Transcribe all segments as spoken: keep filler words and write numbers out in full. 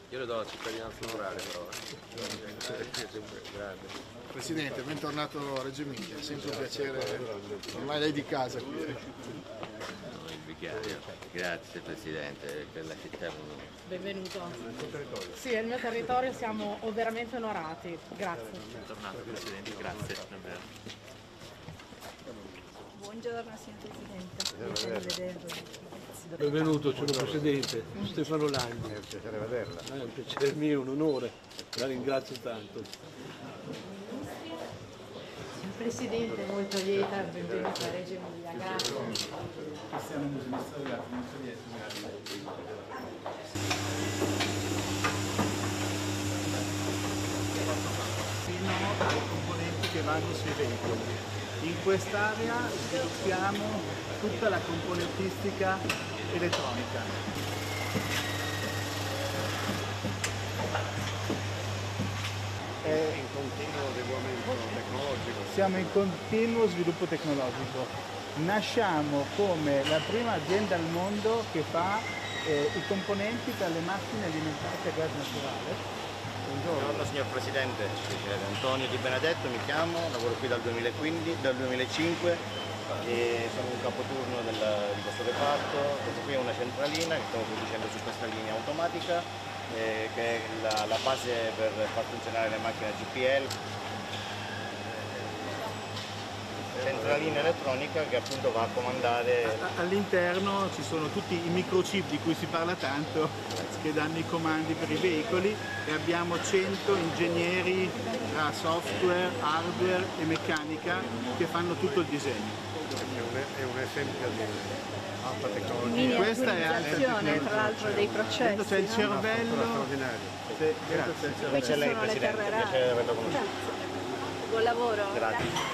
Io le do la cittadinanza onoraria però. Presidente, bentornato a Reggio Emilia, è sempre un piacere, ormai lei di casa qui. Il vicario. Grazie Presidente, per la città. Benvenuto. Sì, è il mio territorio, siamo veramente onorati. Grazie. Bentornato Presidente, grazie davvero. Buongiorno signor Presidente. Benvenuto, sono Presidente, Stefano Lagni. È un piacere vederla. È un piacere mio, un onore, la ringrazio tanto. Signor Presidente, molto lieta, benvenuto a Reggio Emilia, grazie. Cristiano Musumista della Ministro di Esteri. Fino ai componenti che vanno sui veicoli. In quest'area sviluppiamo tutta la componentistica elettronica. È in continuo adeguamento tecnologico. Siamo in continuo sviluppo tecnologico. Nasciamo come la prima azienda al mondo che fa eh, i componenti per le macchine alimentate a gas naturale. Buongiorno signor Presidente, Antonio Di Benedetto mi chiamo, lavoro qui dal duemilaquindici, dal duemilacinque e sono un capoturno del, di questo reparto. Questa qui è una centralina che stiamo producendo su questa linea automatica eh, che è la, la base per far funzionare le macchine a G P L. Centralina elettronica che appunto va a comandare. All'interno ci sono tutti i microchip di cui si parla tanto che danno i comandi per i veicoli e abbiamo cento ingegneri tra software, hardware e meccanica che fanno tutto il disegno. È un esempio di alta tecnologia. Questa è alta tecnologia, tra l'altro dei processi. C'è il cervello. Sì, Grazie. poi ci sono le terre rare. Buon lavoro. Grazie.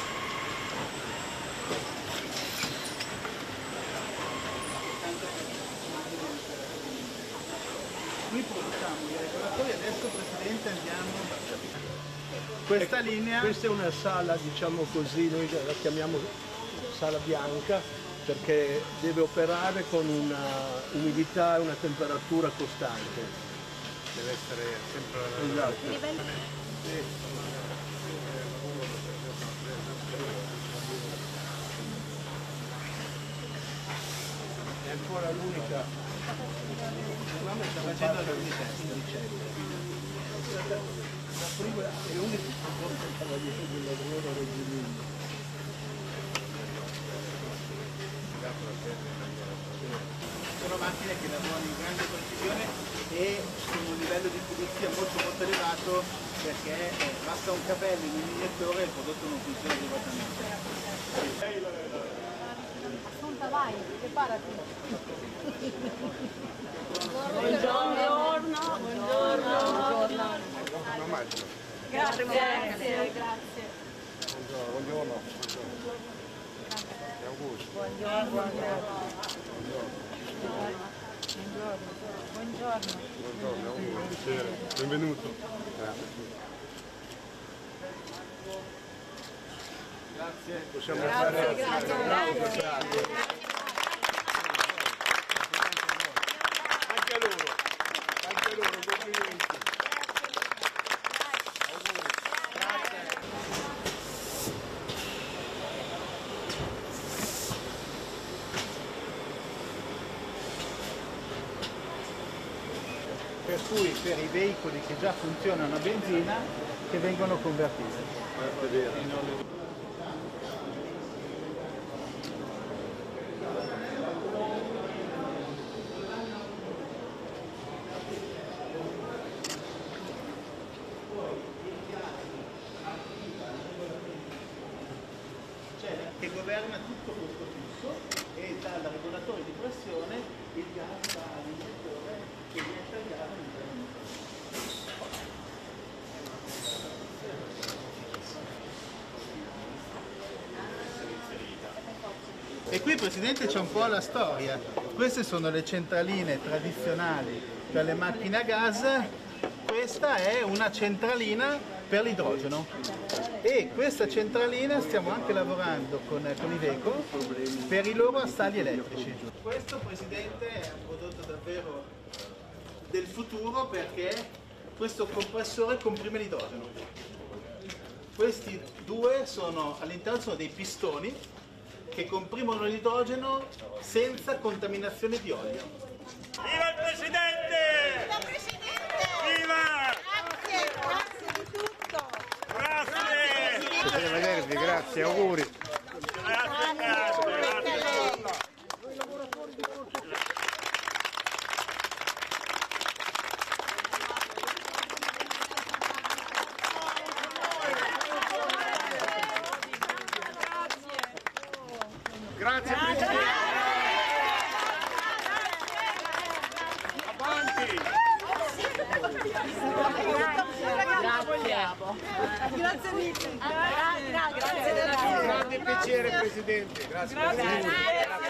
Qui produciamo i regolatori, adesso Presidente andiamo. Questa linea. Questa è una sala, diciamo così, noi la chiamiamo sala bianca perché deve operare con una umidità e una temperatura costante. Deve essere sempre esatto. È ancora l'unica. Sta facendo alcuni test. La prima e unica proposta del Cavaliere del Lavoro a Reggio Emilia. Sono macchine che lavorano in grande precisione e con un livello di pulizia molto molto elevato perché eh, basta un capello in un iniettore e il prodotto non funziona adeguatamente. Assunta, vai, preparati. Buongiorno. Buongiorno. Grazie, grazie, grazie. Buongiorno. Buongiorno. Buongiorno. Buongiorno. Buongiorno, è un piacere. Benvenuto. Grazie. Possiamo Grazie, fare grazie, un applauso. grazie. Anche a loro, anche a loro, complimenti. Per cui per i veicoli che già funzionano a benzina che vengono convertiti. Che governa tutto questo flusso e dal regolatore di pressione il gas va all'injettore che viene tagliato all'interno. E qui Presidente c'è un po' la storia. Queste sono le centraline tradizionali per le macchine a gas, questa è una centralina per l'idrogeno. E questa centralina stiamo anche lavorando con, con Iveco per i loro astalli elettrici. Questo Presidente è un prodotto davvero del futuro perché questo compressore comprime l'idrogeno. Questi due sono all'interno sono dei pistoni che comprimono l'idrogeno senza contaminazione di olio. Viva il Presidente! Viva il Presidente! Viva! Grazie, grazie di tutto! Grazie! Piacere vedervi, grazie, auguri! Grazie, grazie, grazie! Grazie Presidente! Avanti! Grazie mille! Grazie, grazie. Un grande piacere Presidente, grazie.